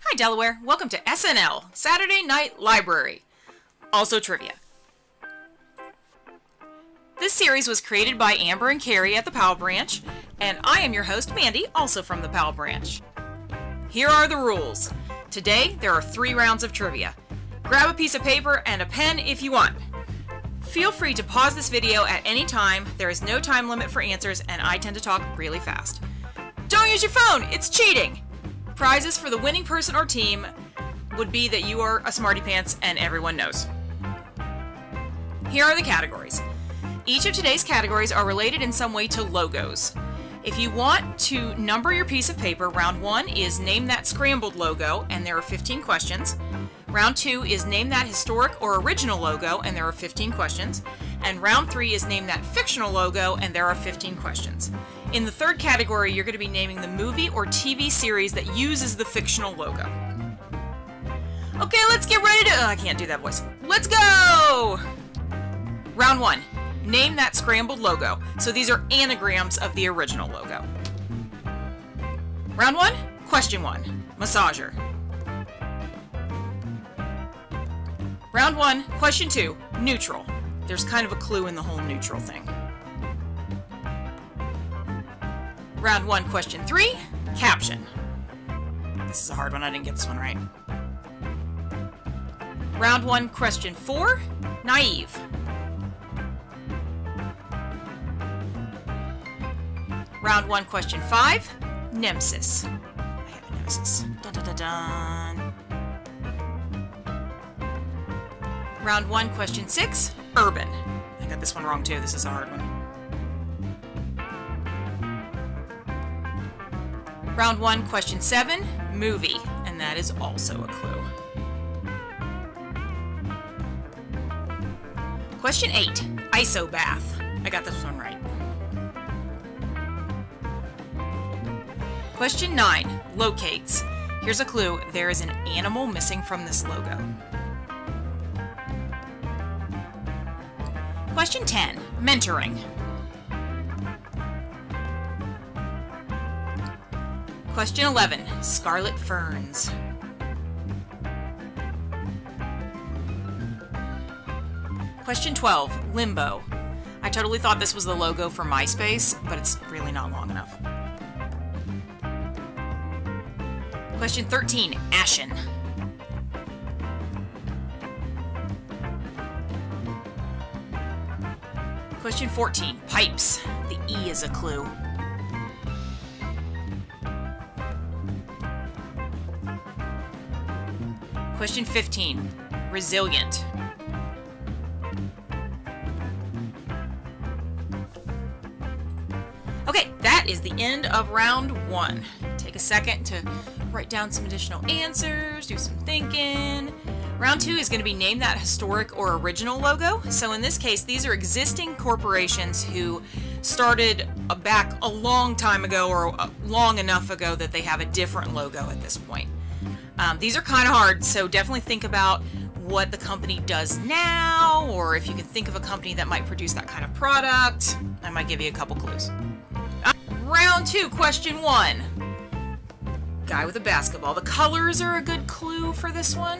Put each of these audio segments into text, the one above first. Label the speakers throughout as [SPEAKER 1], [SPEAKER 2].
[SPEAKER 1] Hi Delaware, welcome to SNL, Saturday Night Library, also trivia. This series was created by Amber and Carrie at the Powell Branch, and I am your host Mandy, also from the Powell Branch. Here are the rules. Today there are 3 rounds of trivia. Grab a piece of paper and a pen if you want. Feel free to pause this video at any time. There is no time limit for answers, and I tend to talk really fast. Don't use your phone, it's cheating! Prizes for the winning person or team would be that you are a smarty pants and everyone knows. Here are the categories. Each of today's categories are related in some way to logos. If you want to number your piece of paper, round 1 is name that scrambled logo, and there are 15 questions. Round 2 is name that historic or original logo, and there are 15 questions. And round 3 is name that fictional logo, and there are 15 questions. In the third category, you're going to be naming the movie or TV series that uses the fictional logo. Okay, let's get ready to... I can't do that voice. Let's go! Round 1. Name that scrambled logo. So these are anagrams of the original logo. Round 1. Question 1. Massager. Round 1. Question 2. Neutral. There's kind of a clue in the whole neutral thing. Round 1, question 3, caption. This is a hard one, I didn't get this one right. Round 1, question 4, naive. Round 1, question 5, nemesis. I have a nemesis. Dun, dun, dun, dun. Round 1, question 6, urban. I got this one wrong too, this is a hard one. Round 1, question 7, movie, and that is also a clue. Question 8, iso bath. I got this one right. Question 9, locates. Here's a clue, there is an animal missing from this logo. Question 10, mentoring. Question 11, scarlet ferns. Question 12, limbo. I totally thought this was the logo for MySpace, but it's really not long enough. Question 13, ashen. Question 14, pipes. The E is a clue. Question 15, resilient. Okay, that is the end of round 1. Take a second to write down some additional answers, do some thinking. Round 2 is going to be name that historic or original logo. So in this case, these are existing corporations who started back a long time ago or long enough ago that they have a different logo at this point. These are kind of hard, so definitely think about what the company does now, or if you can think of a company that might produce that kind of product. I might give you a couple clues. Round 2, question 1. Guy with a basketball. The colors are a good clue for this one.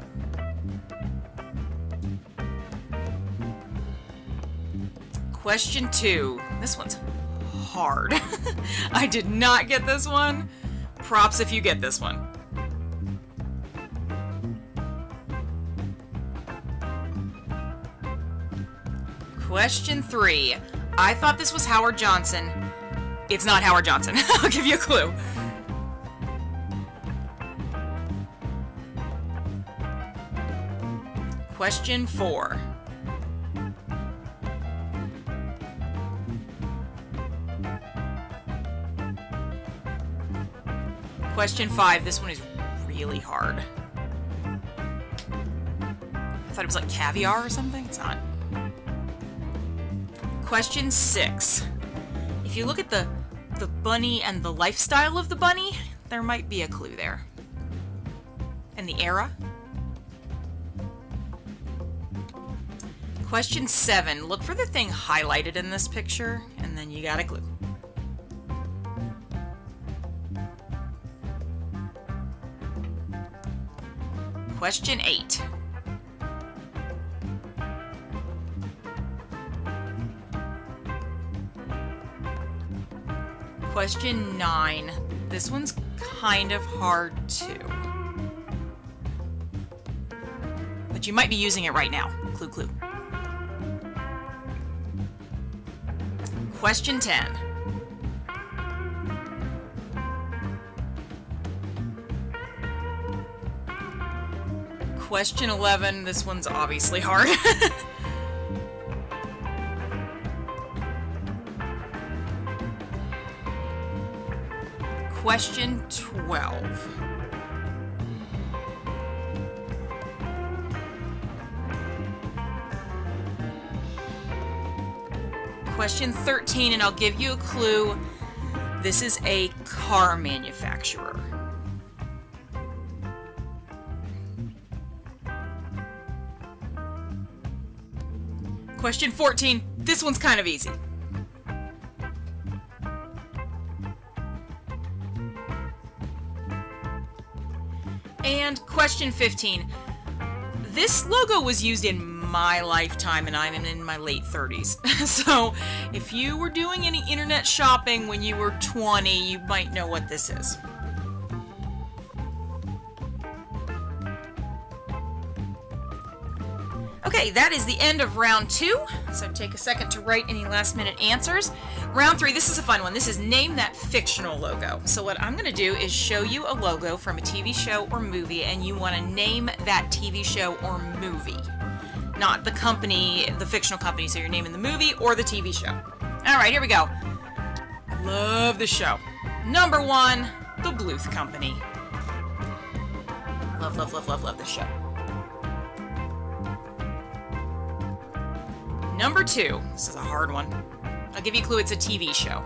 [SPEAKER 1] Question 2. This one's hard. I did not get this one. Props if you get this one. Question 3. I thought this was Howard Johnson. It's not Howard Johnson. I'll give you a clue. Question 4. Question 5. This one is really hard. I thought it was like caviar or something. It's not. Question 6. If you look at the bunny and the lifestyle of the bunny, there might be a clue there. And the era. Question 7. Look for the thing highlighted in this picture, and then you got a clue. Question 8. Question 9. This one's kind of hard too. But you might be using it right now. Clue, clue. Question 10. Question 11. This one's obviously hard. Question 12. Question 13, and I'll give you a clue. This is a car manufacturer. Question 14. This one's kind of easy. And question 15. This logo was used in my lifetime, and I'm in my late 30s. So if you were doing any internet shopping when you were 20, you might know what this is. Okay, that is the end of round 2. So take a second to write any last minute answers. Round 3, this is a fun one. This is name that fictional logo. So what I'm going to do is show you a logo from a TV show or movie, and you want to name that TV show or movie. Not the company, the fictional company, so you're naming the movie or the TV show. Alright, here we go. I love this show. Number 1, The Bluth Company. Love, love, love, love, love this show. Number 2, this is a hard one. I'll give you a clue, it's a TV show.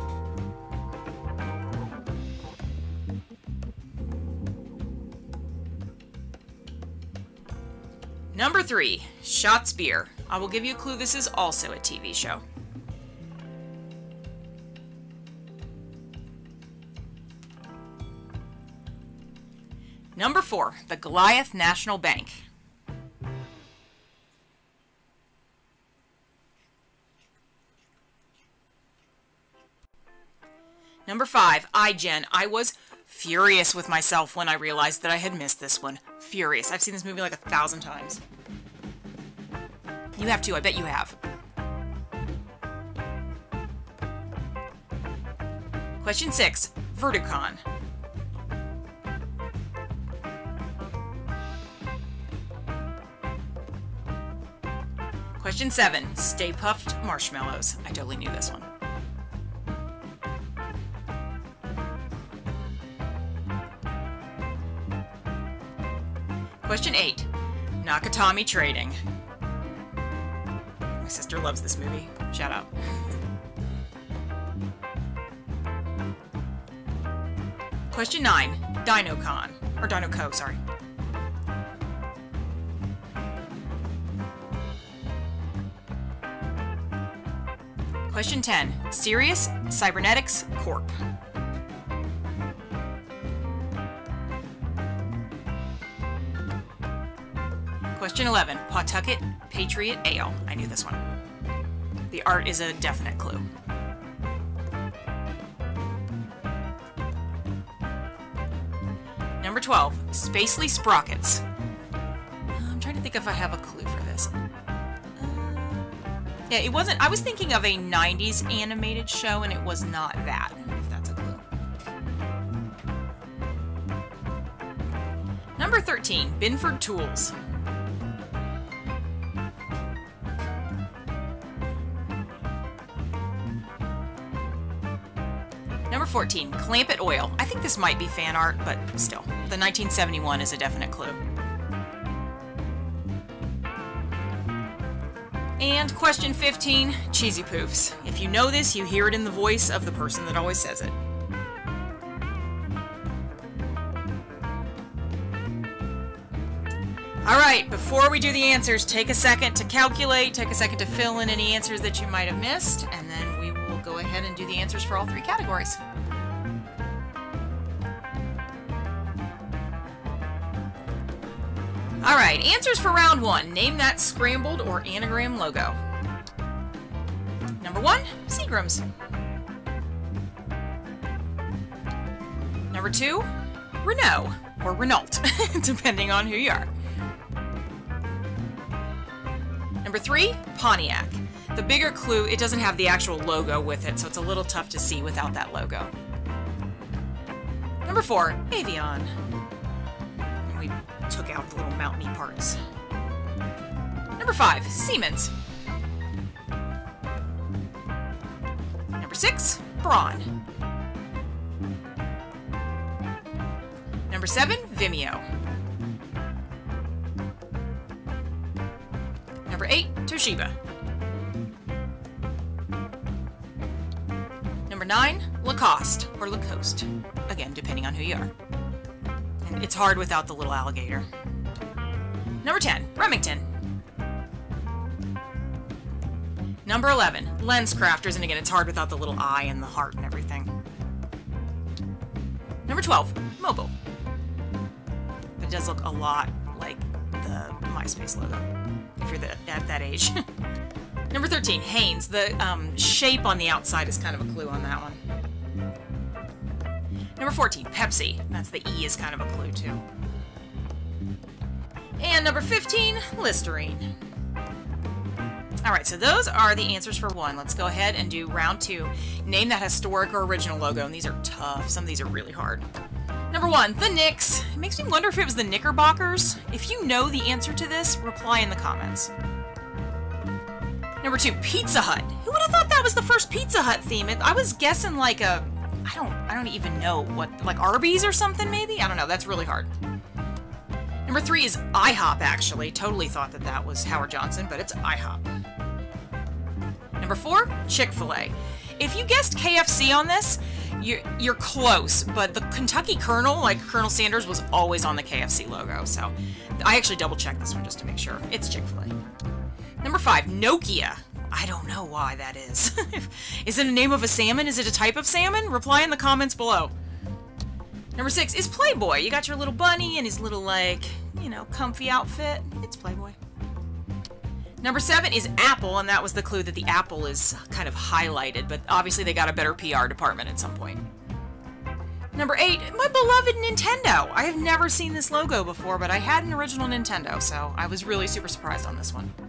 [SPEAKER 1] Number 3, Schatz Beer. I will give you a clue, this is also a TV show. Number 4, the Goliath National Bank. Number 5, iGen. I was furious with myself when I realized that I had missed this one. Furious. I've seen this movie like 1,000 times. You have too, I bet you have. Question 6, Verticon. Question 7, Stay Puft Marshmallows. I totally knew this one. Question 8, Nakatomi Trading. My sister loves this movie. Shout out. Question 9, DinoCon. Or DinoCo, sorry. Question 10, Sirius Cybernetics Corp. Question 11, Pawtucket Patriot Ale. I knew this one. The art is a definite clue. Number 12, Spacely Sprockets. I'm trying to think if I have a clue for this. Yeah, it wasn't. I was thinking of a 90s animated show, and it was not that, if that's a clue. Number 13, Binford Tools. Number 14, Clamp It Oil. I think this might be fan art, but still. The 1971 is a definite clue. And question 15, Cheesy Poofs. If you know this, you hear it in the voice of the person that always says it. Alright, before we do the answers, take a second to calculate, take a second to fill in any answers that you might have missed, and then we will go ahead and do the answers for all 3 categories. Alright, answers for round 1. Name that scrambled or anagram logo. Number 1, Seagram's. Number 2, Renault, or Renault, depending on who you are. Number 3, Pontiac. The bigger clue, it doesn't have the actual logo with it, so it's a little tough to see without that logo. Number 4, Avion. And we took out the little mountainy parts. Number 5, Siemens. Number 6, Braun. Number 7, Vimeo. Number 8, Toshiba. Number 9, Lacoste, or Lacoste. Again, depending on who you are. And it's hard without the little alligator. Number 10, Remington. Number 11, LensCrafters, and again, it's hard without the little eye and the heart and everything. Number 12, Mobile. But it does look a lot like the MySpace logo, if you're at that age. Number 13, Hanes. The shape on the outside is kind of a clue on that one. Number 14, Pepsi. That's the E is kind of a clue, too. And number 15, Listerine. Alright, so those are the answers for 1. Let's go ahead and do round 2. Name that historic or original logo, and these are tough. Some of these are really hard. Number 1, the Knicks. It makes me wonder if it was the Knickerbockers. If you know the answer to this, reply in the comments. Number 2, Pizza Hut. Who would have thought that was the first Pizza Hut theme? I was guessing like a, I don't even know what, like Arby's or something maybe? I don't know, that's really hard. Number 3 is IHOP, actually. Totally thought that that was Howard Johnson, but it's IHOP. Number 4, Chick-fil-A. If you guessed KFC on this, you're close, but the Kentucky Colonel, like Colonel Sanders, was always on the KFC logo, so I actually double-checked this one just to make sure. It's Chick-fil-A. Number 5, Nokia. I don't know why that is. Is it a name of a salmon? Is it a type of salmon? Reply in the comments below. Number 6 is Playboy. You got your little bunny and his little, like, you know, comfy outfit. It's Playboy. Number 7 is Apple, and that was the clue that the apple is kind of highlighted, but obviously they got a better PR department at some point. Number 8, my beloved Nintendo. I have never seen this logo before, but I had an original Nintendo, so I was really super surprised on this one.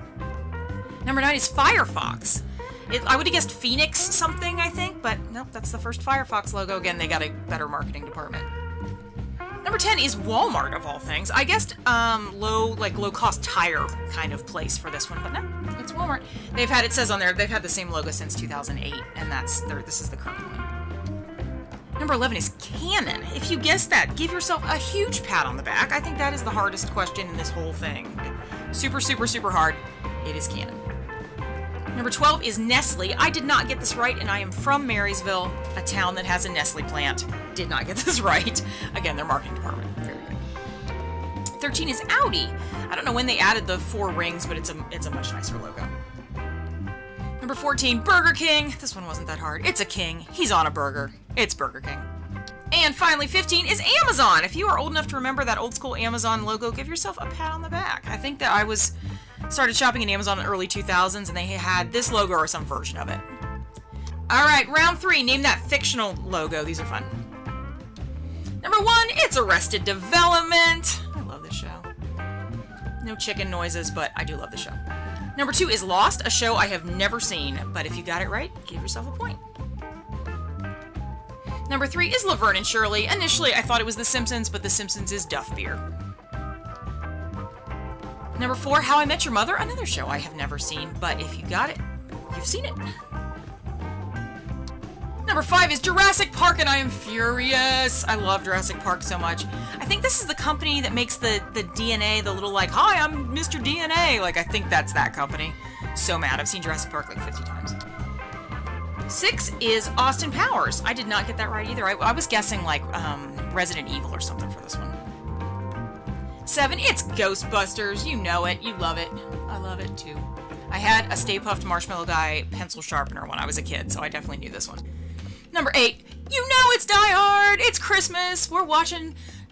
[SPEAKER 1] Number 9 is Firefox. I would have guessed Phoenix something, I think, but nope, that's the first Firefox logo. Again, they got a better marketing department. Number 10 is Walmart, of all things. I guessed low-cost tire kind of place for this one, but no, it's Walmart. They've had, it says on there, they've had the same logo since 2008, and this is the current one. Number 11 is Canon. If you guessed that, give yourself a huge pat on the back. I think that is the hardest question in this whole thing. Super, super, super hard. It is Canon. Number 12 is Nestle. I did not get this right, and I am from Marysville, a town that has a Nestle plant. Did not get this right. Again, their marketing department. Very good. 13 is Audi. I don't know when they added the 4 rings, but it's a much nicer logo. Number 14, Burger King. This one wasn't that hard. It's a king. He's on a burger. It's Burger King. And finally, 15 is Amazon. If you are old enough to remember that old school Amazon logo, give yourself a pat on the back. I think that I started shopping in Amazon in the early 2000s, and they had this logo or some version of it. Alright, round 3. Name that fictional logo. These are fun. Number 1, it's Arrested Development. I love this show. No chicken noises, but I do love the show. Number 2 is Lost, a show I have never seen, but if you got it right, give yourself a point. Number 3 is Laverne and Shirley. Initially, I thought it was The Simpsons, but The Simpsons is Duff Beer. Number 4, How I Met Your Mother, another show I have never seen, but if you got it, you've seen it. Number 5 is Jurassic Park, and I am furious. I love Jurassic Park so much. I think this is the company that makes the DNA, the little like, hi, I'm Mr. DNA. Like, I think that's that company. So mad. I've seen Jurassic Park like 50 times. 6 is Austin Powers. I did not get that right either. I was guessing like Resident Evil or something for this one. 7, it's Ghostbusters. You know it. You love it. I love it too. I had a Stay Puft Marshmallow Guy pencil sharpener when I was a kid, so I definitely knew this one. Number 8, you know it's Die Hard. It's Christmas. We're watching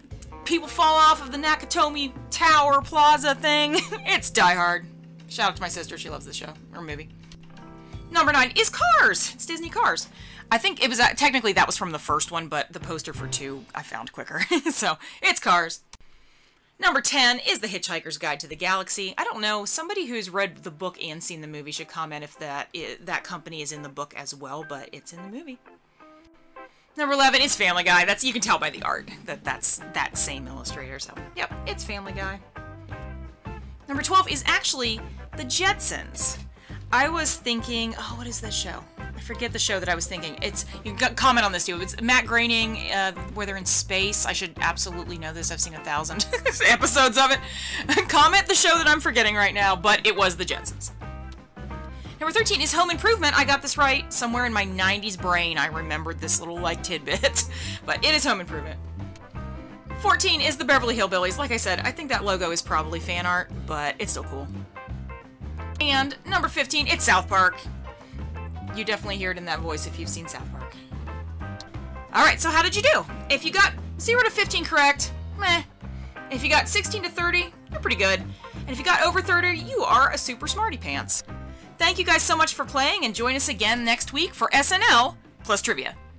[SPEAKER 1] people fall off of the Nakatomi Tower Plaza thing. It's Die Hard. Shout out to my sister. She loves the show or movie. Number 9 is Cars. It's Disney Cars. I think it was, technically that was from the first one, but the poster for 2 I found quicker. So, it's Cars. Number 10 is The Hitchhiker's Guide to the Galaxy. I don't know, somebody who's read the book and seen the movie should comment if that company is in the book as well, but it's in the movie. Number 11 is Family Guy. You can tell by the art that's that same illustrator, so yep, it's Family Guy. Number 12 is actually The Jetsons. I was thinking, oh, what is this show? I forget the show that I was thinking. You can comment on this too. It's Matt Groening, where they're in space. I should absolutely know this. I've seen 1,000 episodes of it. Comment the show that I'm forgetting right now, but it was The Jetsons. Number 13 is Home Improvement. I got this right. Somewhere in my 90s brain, I remembered this little, tidbit. But it is Home Improvement. 14 is The Beverly Hillbillies. Like I said, I think that logo is probably fan art, but it's still cool. And number 15, it's South Park. You definitely hear it in that voice if you've seen South Park. Alright, so how did you do? If you got 0 to 15 correct, meh. If you got 16 to 30, you're pretty good. And if you got over 30, you are a super smarty pants. Thank you guys so much for playing, and join us again next week for SNL plus trivia.